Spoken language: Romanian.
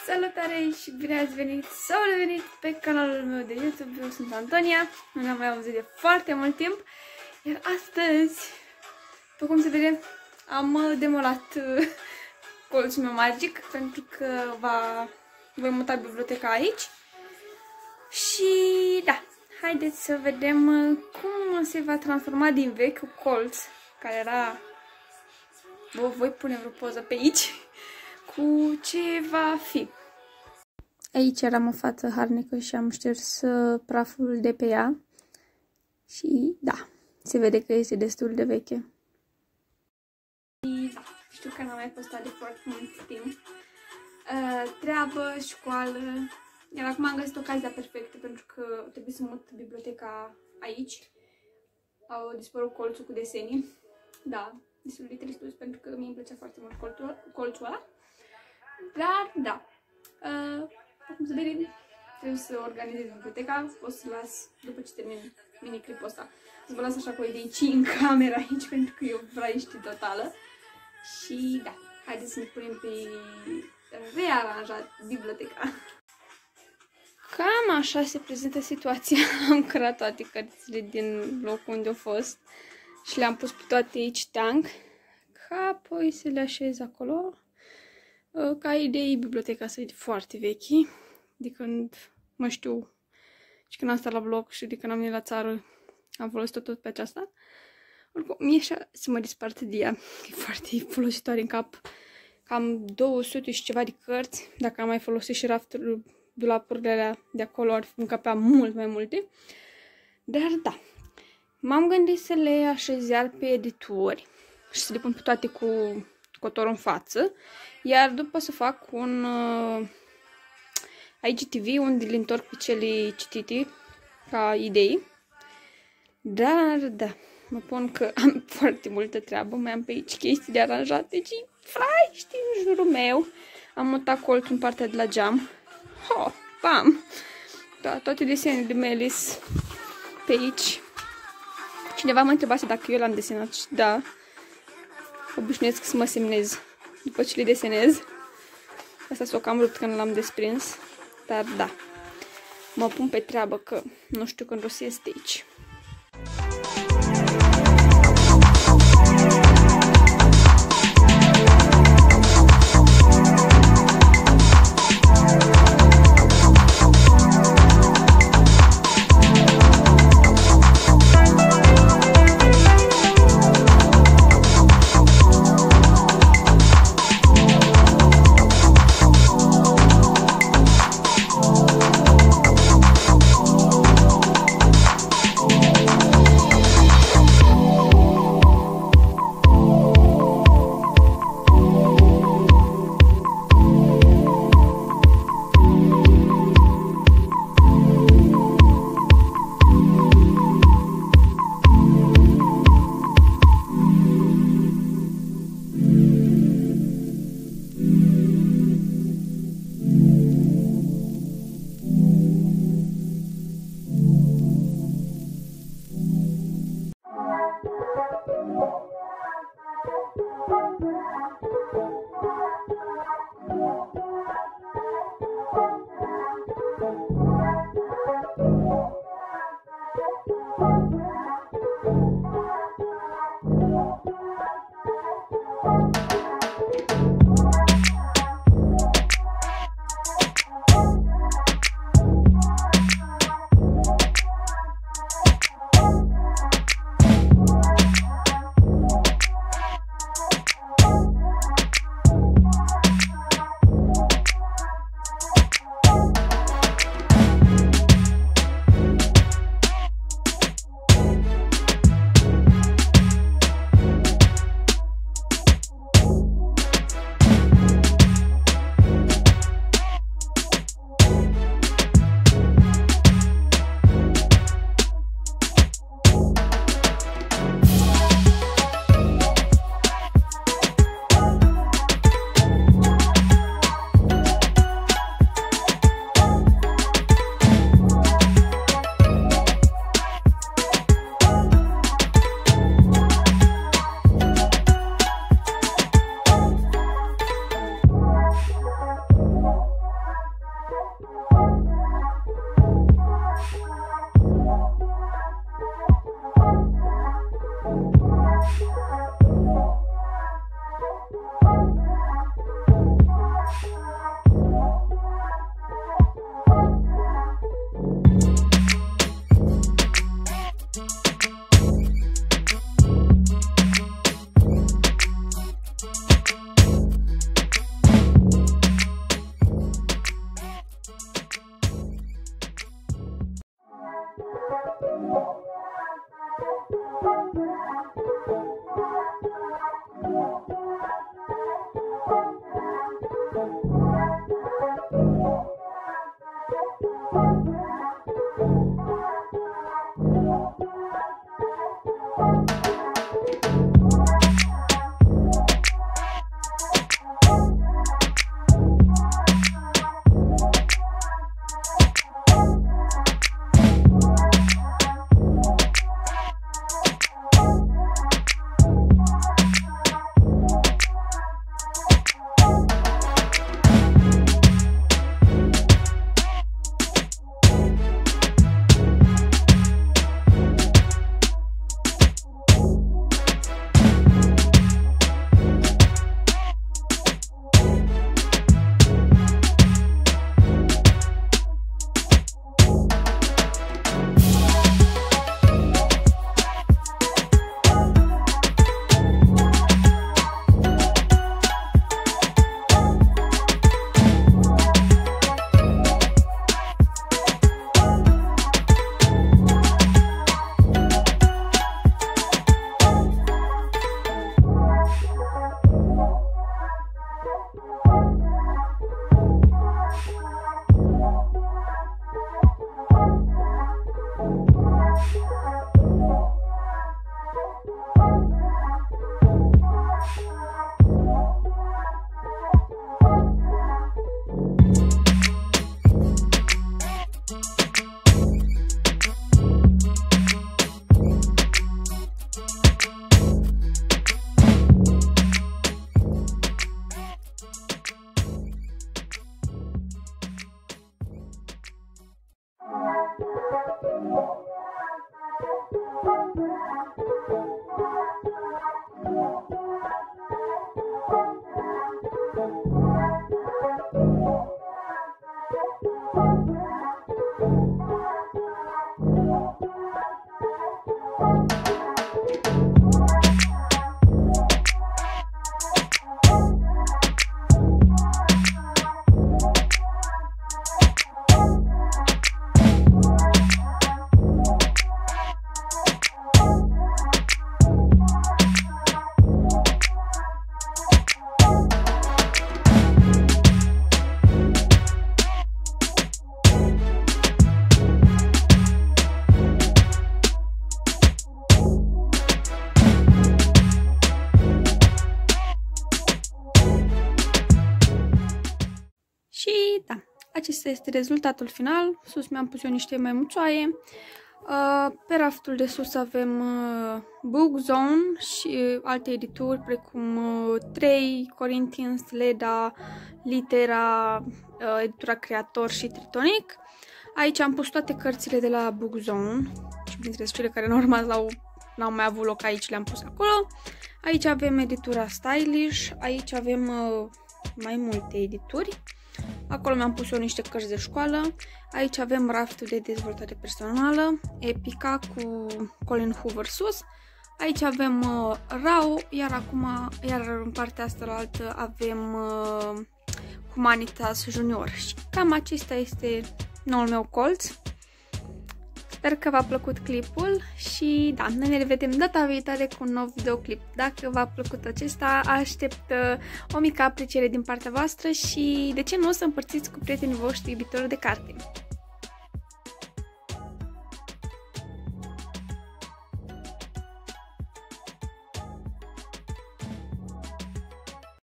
Salutare și bine ați venit sau revenit pe canalul meu de YouTube. Eu sunt Antonia, nu ne-am mai auzit de foarte mult timp. Iar astăzi, după cum se vede, am demolat colțul meu magic pentru că voi muta biblioteca aici. Și da, haideți să vedem cum se va transforma din vechiul colț, care era... voi pune vreo poză pe aici, cu ce va fi. Aici eram o față harnică și am șters praful de pe ea. Și da, se vede că este destul de veche. Și da, știu că n-am mai postat de foarte mult timp. Treabă, școală. Iar acum am găsit ocazia perfectă pentru că trebuie să mut biblioteca aici. Au dispărut colțul cu desenii. Da, destul de tristus pentru că mie îmi plăcea foarte mult colțul ăla. Dar, da, cum să vedem, trebuie să organizez biblioteca, o să las, după ce termin mini-clipul ăsta, să vă las așa cu o idee în camera aici, pentru că eu vraiște totală. Și, da, haideți să ne punem pe rearanjat biblioteca. Cam așa se prezintă situația. Am curat toate cărțile din locul unde au fost și le-am pus pe toate aici tank, ca apoi să le așez acolo. Ca idei, biblioteca asta e foarte veche, de când mă știu și când am stat la bloc și de când am venit la țară am folosit tot pe aceasta. Oricum, mie așa să mă dispart de ea, e foarte folositoare în cap. Cam 200 și ceva de cărți, dacă am mai folosit și raftul, dulapurile alea de acolo ar încăpea mult mai multe. Dar da, m-am gândit să le așez iar pe edituri și să le pun pe toate cu cotorul în față, iar după să fac un IGTV unde le întorc pe cele citite ca idei. Dar da, mă pun că am foarte multă treabă, mai am pe aici chestii de aranjat, deci fraiște în jurul meu. Am mutat colțul în partea de la geam. Ho, bam! Da, toate desenele de Melis pe aici. Cineva mă întrebase dacă eu l-am desenat și da, obișnuiesc să mă semnez după ce le desenez. Asta s-o cam rupt când l-am desprins. Dar da, mă pun pe treabă că nu știu când o să ies de aici. da, acesta este rezultatul final. Sus mi-am pus eu niște maimuțoaie. Pe raftul de sus avem Book Zone și alte edituri precum 3, Corinthians, Leda, Litera, editura Creator și Tritonic. Aici am pus toate cărțile de la Book Zone și bineînțeles cele care normal n-au mai avut loc aici le-am pus acolo. Aici avem editura Stylish, aici avem mai multe edituri. Acolo mi-am pus eu niște cărți de școală. Aici avem raftul de dezvoltare personală, Epica cu Colin Hoover sus. Aici avem RAW, iar în partea asta avem Humanitas Junior. Și cam acesta este noul meu colț. Sper că v-a plăcut clipul și da, noi ne revedem data viitoare cu un nou videoclip. Dacă v-a plăcut acesta, aștept o mică apreciere din partea voastră și de ce nu o să împărțiți cu prietenii voștri iubitori de carte.